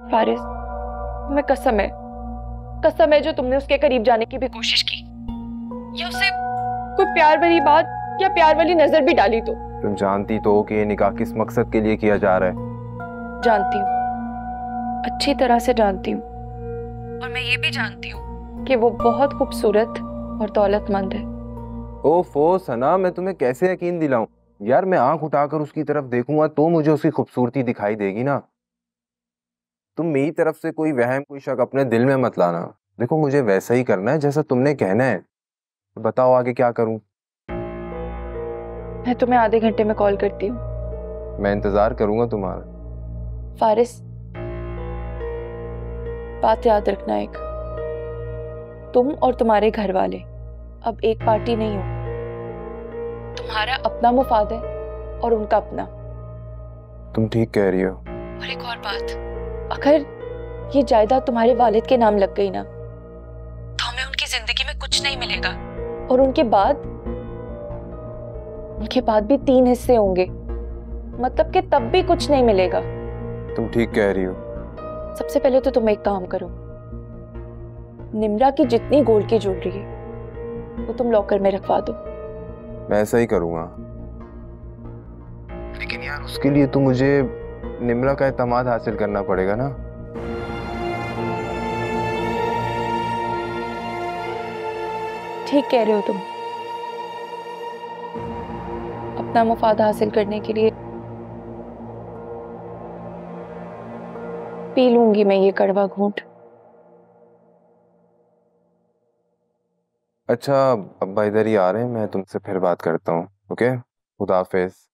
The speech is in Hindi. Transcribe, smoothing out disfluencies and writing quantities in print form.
फारिस, तुम्हें कसम है जो तुमने उसके करीब जाने की भी कोशिश की या उसे कोई प्यार वाली बात या प्यार वाली नजर भी डाली तो। तुम जानती तो हो कि ये निकाह किस मकसद के लिए किया जा रहा है। जानती हूँ, अच्छी तरह से जानती हूँ। और मैं ये भी जानती हूँ कि वो बहुत खूबसूरत और दौलतमंद है। ओफो सना, मैं तुम्हें कैसे यकीन दिलाऊं यार। मैं आंख उठाकर उसकी तरफ देखूंगा तो मुझे उसकी खूबसूरती दिखाई देगी ना। तुम मेरी तरफ से कोई वहम कोई शक अपने दिल में मत लाना। देखो, मुझे वैसा ही करना है जैसा तुमने कहना है। तो बताओ आगे क्या करूं। मैं तुम्हें आधे घंटे में कॉल करती हूँ। मैं इंतजार करूंगा तुम्हारा। फारिस, बात याद रखना, एक तुम और तुम्हारे घर वाले अब एक पार्टी नहीं हो। तुम्हारा अपना मुफाद है और उनका अपना। तुम ठीक कह रही हो। और एक और बात, अगर ये जायदाद तुम्हारे वालिद के नाम लग गई ना तो हमें उनकी जिंदगी में कुछ नहीं मिलेगा। और उनके बाद भी 3 हिस्से होंगे, मतलब कि तब भी कुछ नहीं मिलेगा। तुम ठीक कह रही हो। सबसे पहले तो तुम एक काम करो, निम्रा की जितनी गोल्ड की ज्वेलरी है वो तुम लॉकर में रखवा दो। मैं ऐसा ही करूंगा, लेकिन यार उसके लिए तो मुझे निम्रा का एतमाद हासिल करना पड़ेगा ना। ठीक कह रहे हो तुम। अपना मुफाद हासिल करने के लिए पी लूंगी मैं ये कड़वा घूंट। अच्छा, अब्बा इधर ही आ रहे हैं, मैं तुमसे फिर बात करता हूँ। ओके, खुदा हाफिज।